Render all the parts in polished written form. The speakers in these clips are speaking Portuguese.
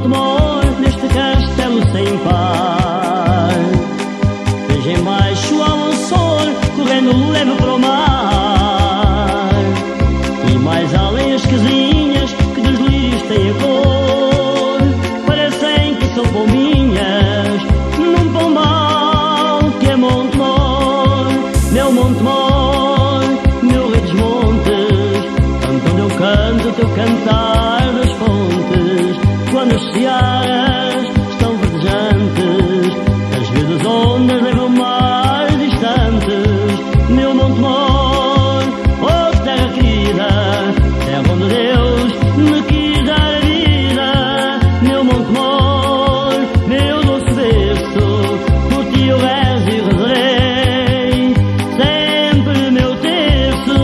monte mor neste castelo sem par. Veja embaixo há um sol correndo leve para o mar, e mais além as casinhas que dos lírios têm a cor, parecem que são pombinhas num pombal que é monte mor. Meu monte mor, meu rei dos montes, cantando eu canto o teu cantar das fontes, quando as searas estão verdejantes, as verdes ondas levam mares distantes. Meu monte mor, oh terra querida, terra onde Deus me quis dar a vida. Meu monte mor, meu doce berço, por ti eu rezo e rezarei sempre meu terço.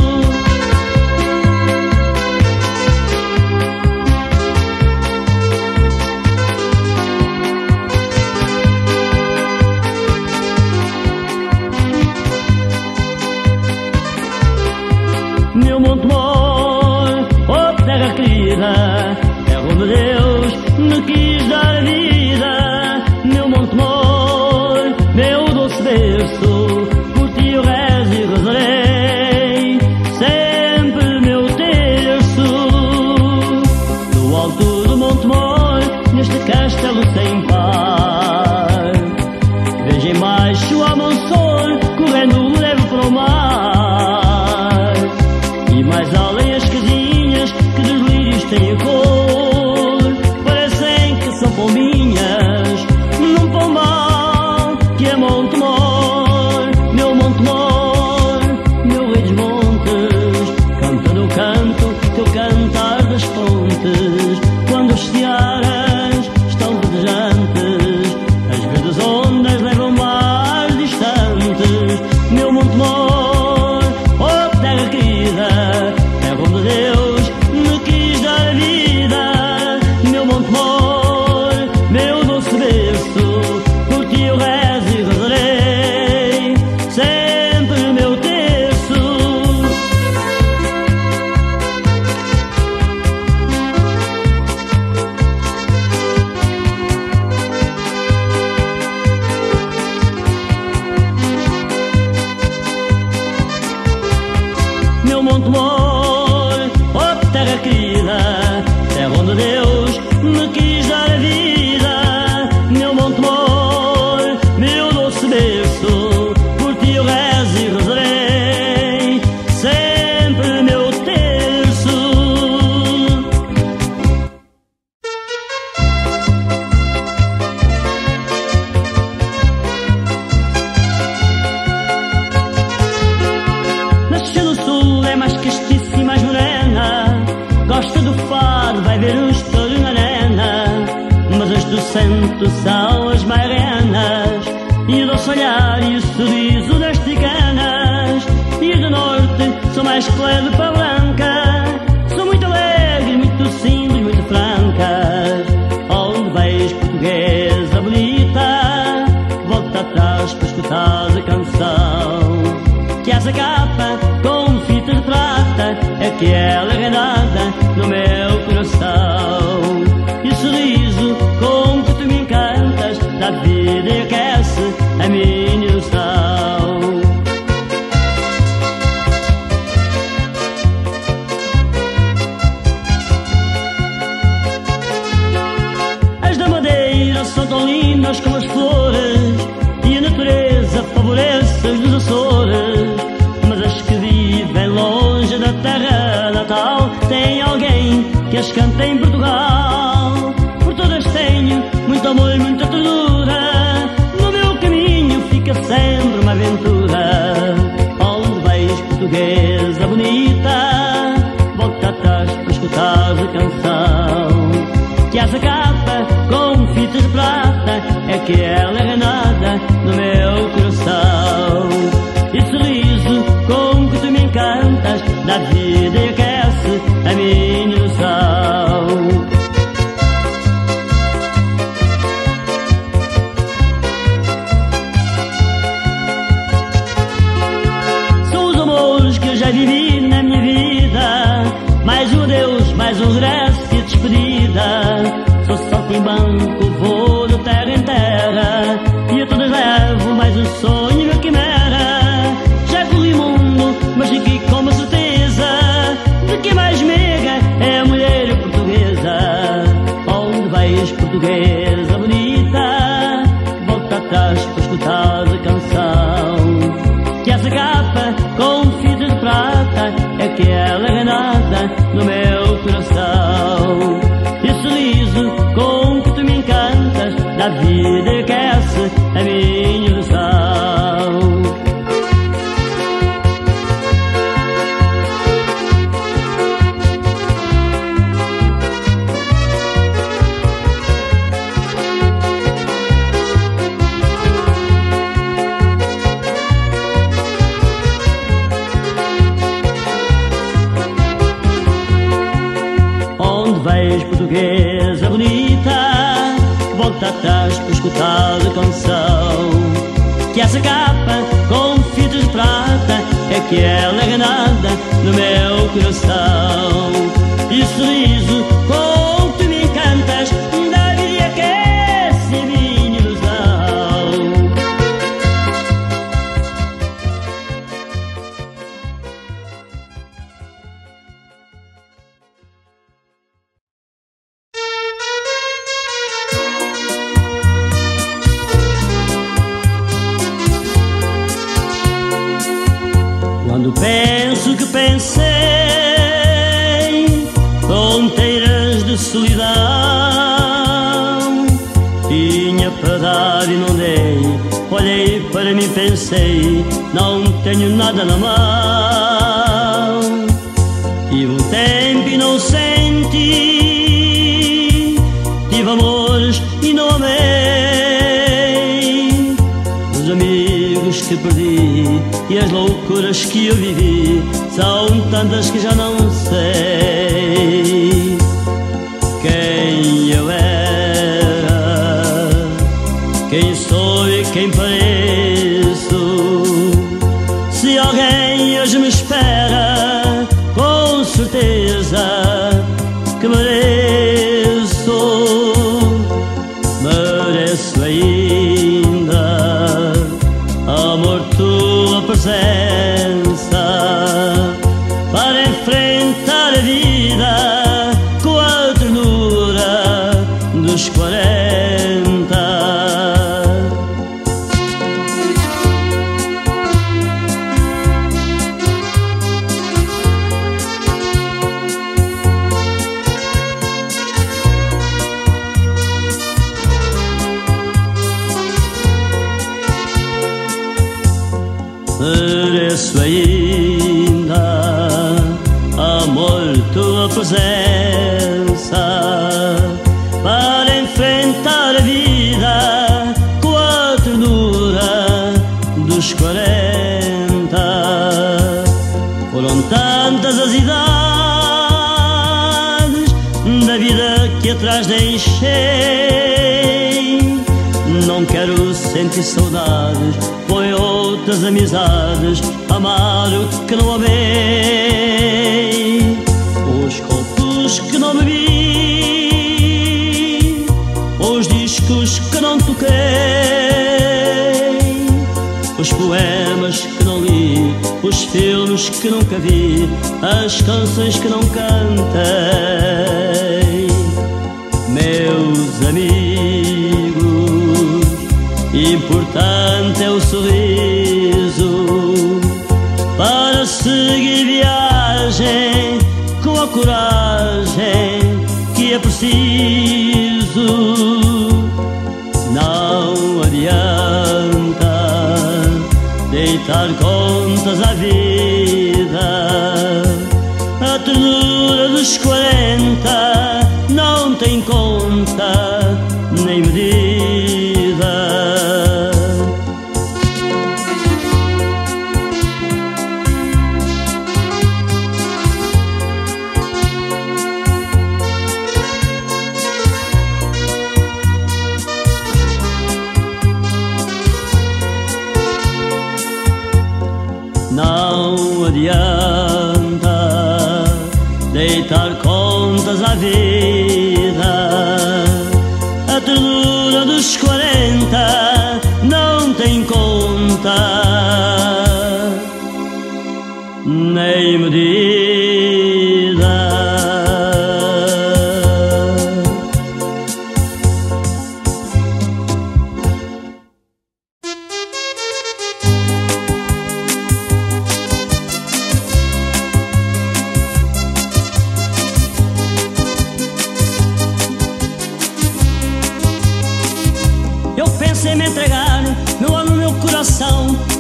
Meu monte mor, oh terra querida, terra onde Deus me quis dar a vida. Meu monte mor, meu doce berço, por ti eu rezo e rezarei sempre meu terço. No alto do monte mor, neste castelo sem par, veja embaixo há um sol correndo leve para o mar, e mais além as casinhas que dos lírios têm a cor, parecem que são pombinhas num pombal que é monte mor. Meu monte mor, meu rei dos montes, cantando eu canto teu cantar das fontes, quando as searas estão verdejantes, as verdes ondas levam mares distantes. Meu monte mor, oh terra querida, terra onde Deus me quis dar a vida. Meu monte mor, meu doce berço, por ti eu rezo e rezarei sempre meu terço. Meu monte mor, oh terra querida, terra onde Deus me quis dar a vida. Meu monte mor, meu doce berço, por ti eu rezo e rezarei sempre meu terço. Nasceu no sul, é mais castiça e mais morena, gosta do fado, vai ver um estouro na arena, mas as do centro são as mais renas, e o doce olhar e o sorriso das ticanas, e as do norte são mais claras para branca, são muito alegres, muito simples, muito francas. Onde vais, portuguesa bonita, volta atrás para escutar a canção, que essa capa com fita de prata é que ela é renada no meu coração. E o sorriso com que tu me encantas dá vida e aquece a minha ilusão. As da Madeira são tão lindas como as flores, e a natureza favorece as dos Açores, mas as que vivem longe da terra natal têm alguém que as canta em Portugal. Por todas tenho muito amor e muita ternura, no meu caminho fica sempre uma aventura. Onde vais, portuguesa bonita, volta atrás para escutar a canção, que essa capa com fitas de prata é que ela é renada no meu coração. E o sorriso com que tu me encantas dá vida e aquece a minha ilusão. São os amores que eu já vivi na minha vida, mais um adeus, mais um regresso e despedida. Sou branco, vou de terra em terra, e a todas levo mais um sonho e uma quimera. Já corri o mundo, mas fiquei com uma certeza de que a mais meiga é a mulher portuguesa. Onde vais, portuguesa bonita? Volta atrás para escutar a canção. Que essa capa com fitas de prata é que ela é nada no meu coração. E o sorriso com que tu me encantas da vida aquece a minha ilusão. Onde vais, portuguesa bonita? Volta atrás para escutar a canção. Que essa capa com fitas de prata é que ela é nada no meu coração. E o sorriso com que tu me encantas da vida aquece a minha ilusão. Quando penso que pensei fronteiras de solidão, tinha para dar e não dei. Olhei para mim, pensei, não tenho nada na mão. Tive um tempo e não senti, tive amores e não amei. Os amigos que perdi e as loucuras que eu vivi são tantas que já não sei quem eu era, quem sou e quem pareço. Se alguém hoje me espera, com certeza que mereço ainda, amor, tua presença para enfrentar a vida com a ternura dos 40. Mereço ainda, amor, tua presença para enfrentar a vida com a ternura dos 40. Foram tantas as idades da vida que atrás deixei. Não quero sentir saudades, foi outras amizades, amar o que não amei. Os contos que não bebi, os discos que não toquei, os poemas que não li, os filmes que nunca vi, as canções que não cantei. Meus amigos, importante é o sorriso para seguir viagem com a coragem que é preciso. Não adianta deitar contas à vida, a ternura dos 40 não tem conta nem medida. Não adianta deitar contas à vida,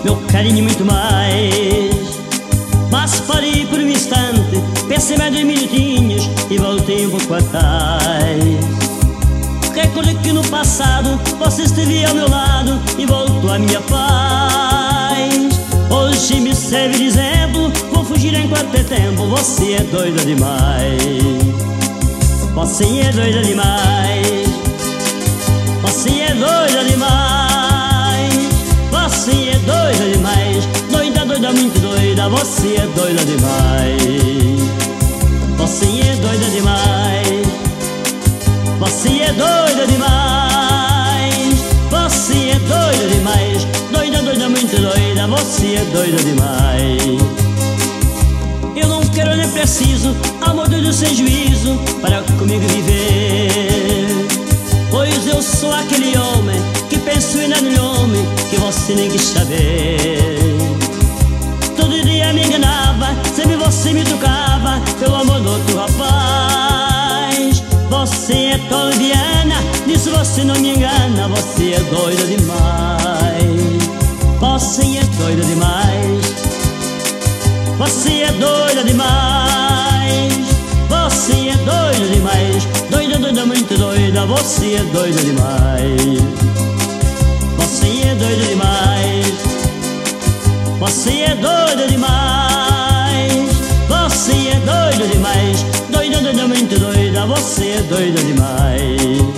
meu carinho muito mais. Mas parei por um instante, pensei mais 2 minutinhos e voltei um pouco atrás. Recordei que no passado você esteve ao meu lado e voltou a minha paz. Hoje me serve de exemplo, vou fugir enquanto é tempo. Você é doida demais. Você é doida demais. Você é doida demais. Você é doida demais. Doida, doida, muito doida. Você é doida demais. Você é doida demais. Você é doida demais. Você é doida demais. Doida, doida, muito doida. Você é doida demais. Eu não quero nem preciso amor doido sem juízo para comigo viver. Pois eu sou aquele homem que penso em nada homem que você nem quis saber. Todo dia me enganava, sempre você me tocava pelo amor do outro rapaz. Você é toliana, nisso você não me engana. Você é doida demais. Você é doida demais. Você é doida demais. Você é doida demais. Doida, doida, muito doida. Você é doida demais. Você é doida demais. Você é doida demais. Você é doida demais. Doida, doida, muito doida. Você é doida demais.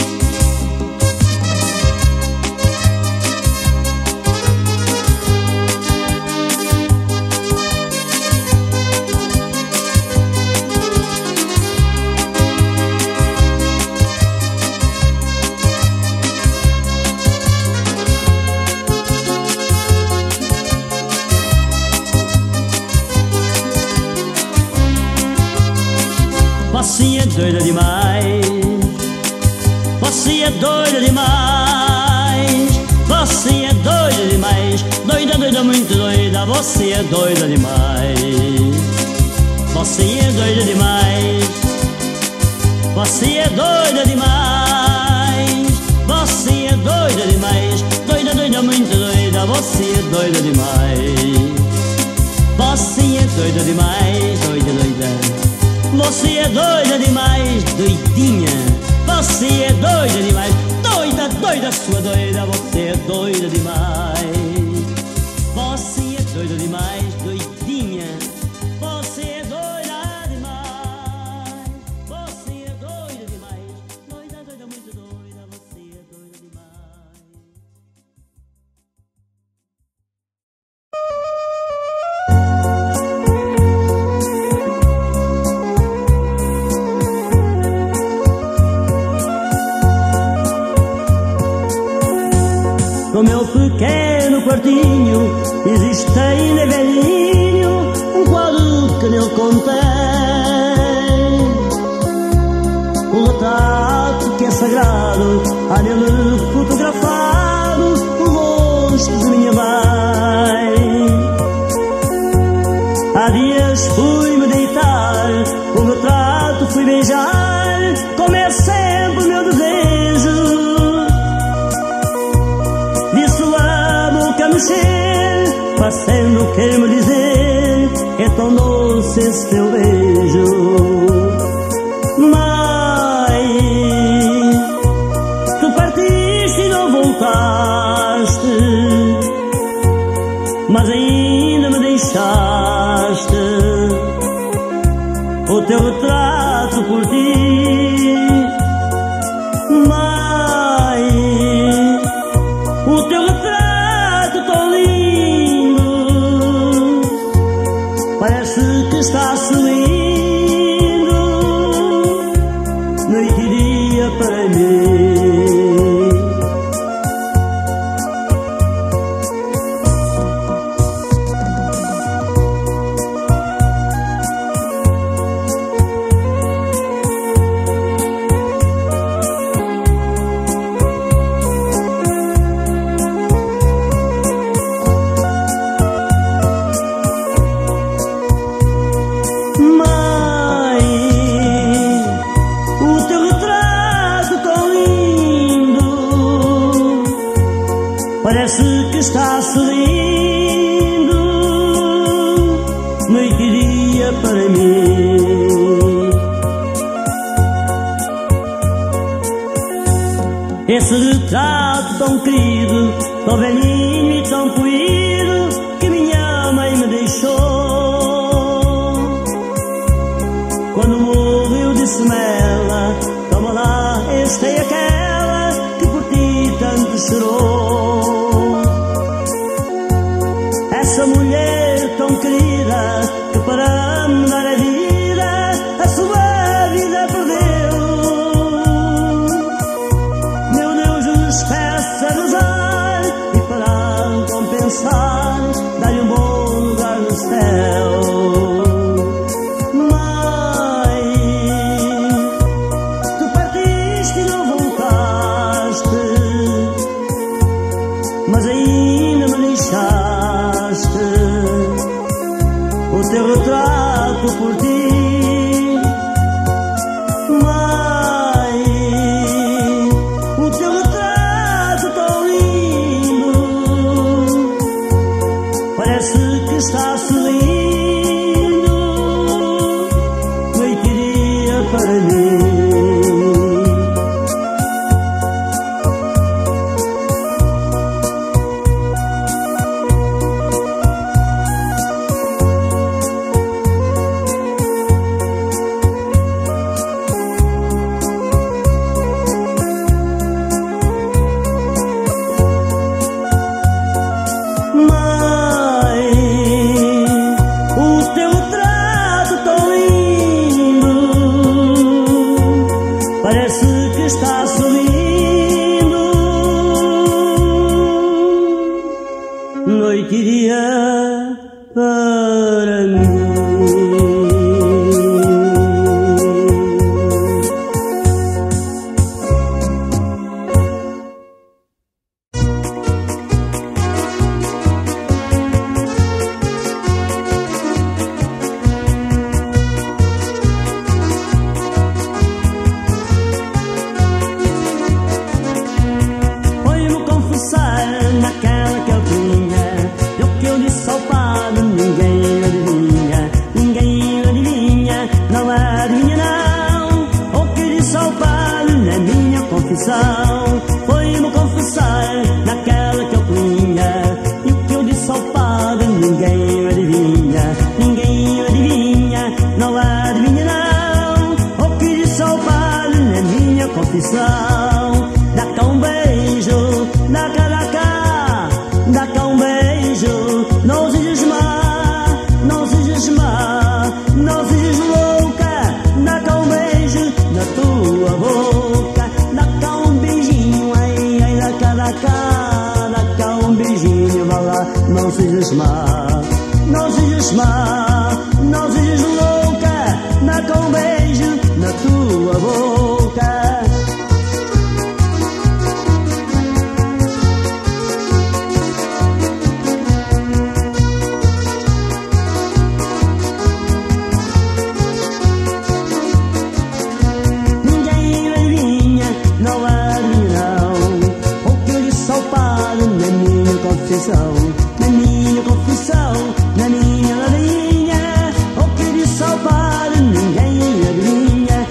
Você é doida demais. Você é doida demais. Você é doida demais. Doida, doida, muito doida. Você é doida demais. Você é doida demais. Você é doida demais. Você é doida demais. Doida, doida, muito doida. Você é doida demais. Você é doida demais. Doida, doida. Você é doida demais, doidinha. Você é doida demais. Doida, doida, sua doida. Você é doida demais. Você é doida demais, doidinha. Você é doida demais. Você é doida demais. Doida, doida, muito doida. Você é doida demais. No meu pequeno quartinho existe ainda velhinho um quadro que nele contém um retrato que é sagrado, há nele fotografado o rosto de minha mãe. Há dias fui-me deitar, o retrato fui beijar, como é sempre o meu desejo. Fazendo quer me dizer, é tão doce esse teu beijo. Mãe, tu partiste e não voltaste, mas ainda me deixaste o teu retrato por ti. Mãe, o teu retrato tão lindo, parece que está sorrindo noite e dia para mim. para mim. Esse retrato tão querido, tão velhinho e tão poído, que minha mãe me deixou. Quando morreu disse-me ela: toma lá, esta é aquela que por ti tanto chorou. Essa mulher tão querida, que para me dar a vida, a sua vida perdeu. Meu Deus, os peço a rezar, e para compensar, dá-lhe um bom lugar no céu. Mãe, tu partiste e não voltaste, mas ainda me deixaste o teu retrato por ti. Mãe, o teu retrato tão lindo, parece que está sorrindo, noiteria para mim. Parece que está sorrindo, noite e dia para mim. Naquela que eu tinha, eu que eu disse ao padre, ninguém adivinha, não adivinha não. O que eu disse ao padre na minha confissão, foi-me confessar naquela que eu tinha, e o que eu disse ao padre, ninguém adivinha, não adivinha não. O que eu disse ao padre na minha confissão, dá cá um beijo, dá cá um beijo, não sejas má, não sejas má, não sejas louca, dá cá um beijo na tua boca, dá cá um beijinho, ai, ai, dá cá um beijinho, vá lá, não sejas má, não sejas má, não sejas louca, dá cá um beijo na tua boca. Na minha confissão, na minha ladainha, o que disse ao padre, ninguém adivinha,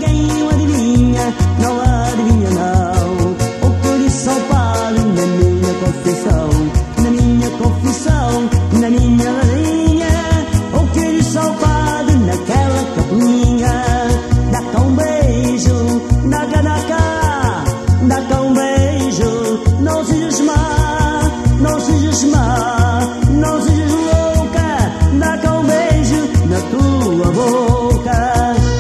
não adivinha não. O que disse ao padre, na minha confissão, na minha confissão, na minha ladainha, o que disse ao padre naquela capelinha, dá cá um beijo, dá cá um beijo, não sejas má, não sejas má, não sejas louca, dá cá um beijo na tua boca.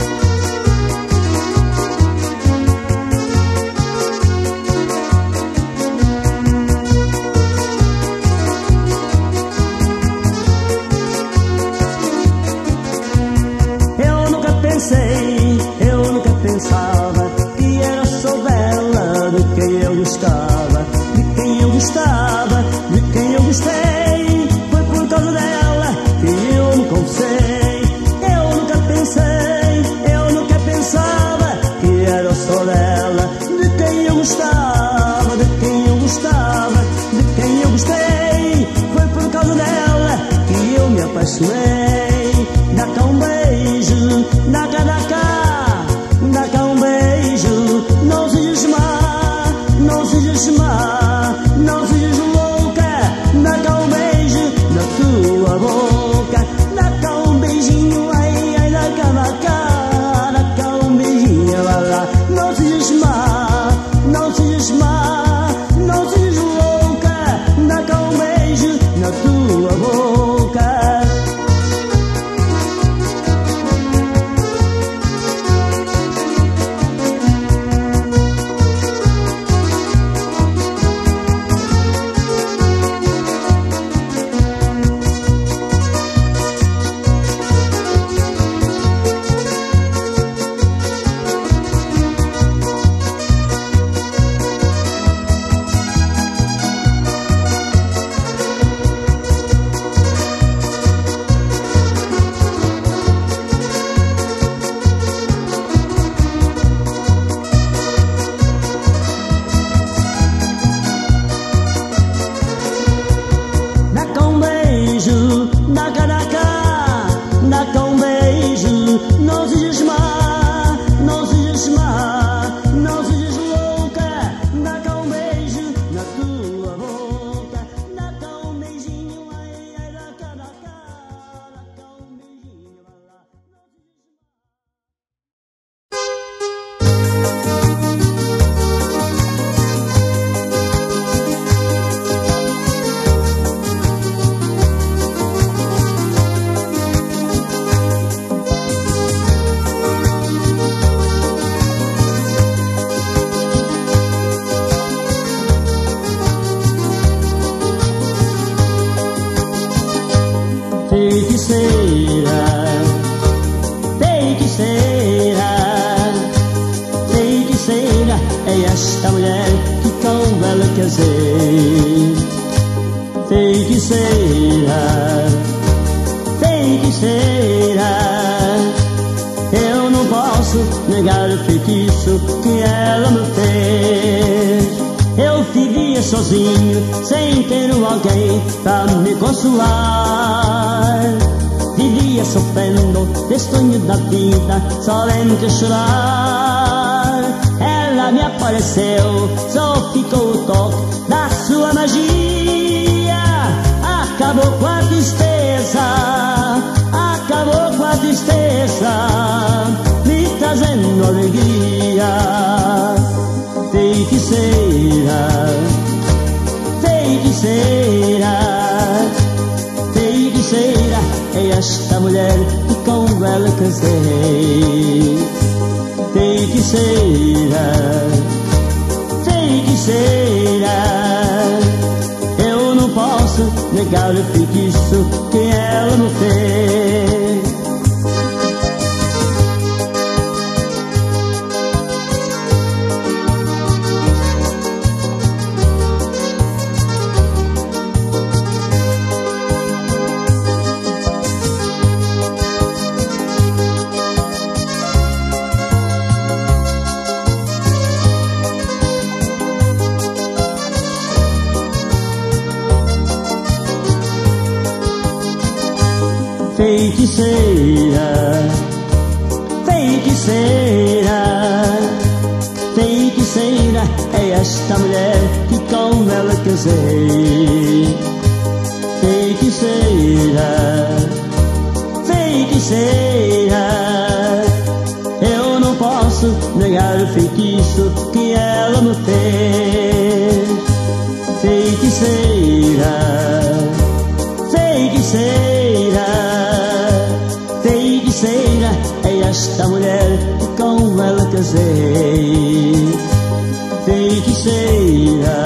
Eu nunca pensava que era só dela de quem eu gostava, de quem eu gostava, de quem eu gostei. Foi por causa dela que eu me confessei. Eu nunca pensava que era só dela, de quem eu gostava, de quem eu gostava, de quem eu gostei. Foi por causa dela que eu me apaixonei. Dá cá um feiticeira, feiticeira, feiticeira, é esta mulher que com ela casei. Feiticeira, feiticeira, eu não posso negar o feitiço que ela me fez. Eu vivia sozinho, sem ter alguém pra me consolar. Vivia sofrendo, destonho da vida, somente chorar. Ela me apareceu, só ficou o toque da sua magia. Acabou com a tristeza, acabou com a tristeza, me trazendo alegria. Feiticeira, feiticeira, feiticeira, é esta mulher que com ela casei. Feiticeira, feiticeira, eu não posso negar o feitiço que ela me fez. Feiticeira, feiticeira, feiticeira, é esta mulher que com ela casei. Feiticeira, feiticeira, eu não posso negar o feitiço que ela me fez. Feiticeira, feiticeira, feiticeira, é esta mulher que com ela casei. Feiticeira,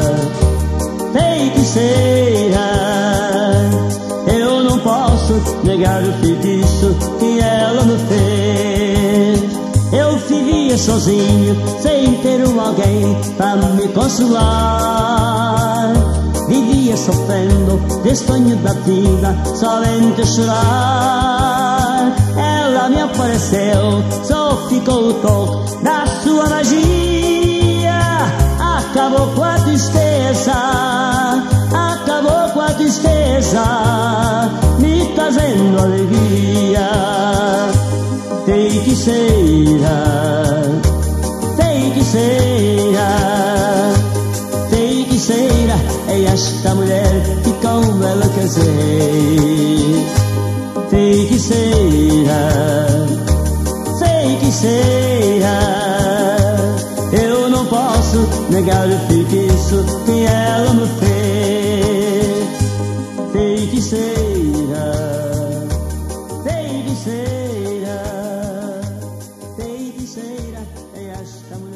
feiticeira, eu não posso negar o feitiço que ela me fez. Eu vivia sozinho, sem ter alguém pra me consolar. Vivia sofrendo, destonho da vida, somente chorar. Ela me apareceu, só ficou o toque da sua magia. Acabou com a tristeza, acabou com a tristeza, me trazendo alegria. Feiticeira, feiticeira, feiticeira, é esta mulher que com ela casei. Feiticeira, feiticeira, eu não posso negar o feitiço que ela me fez. Feiticeira, feiticeira, feiticeira, é esta mulher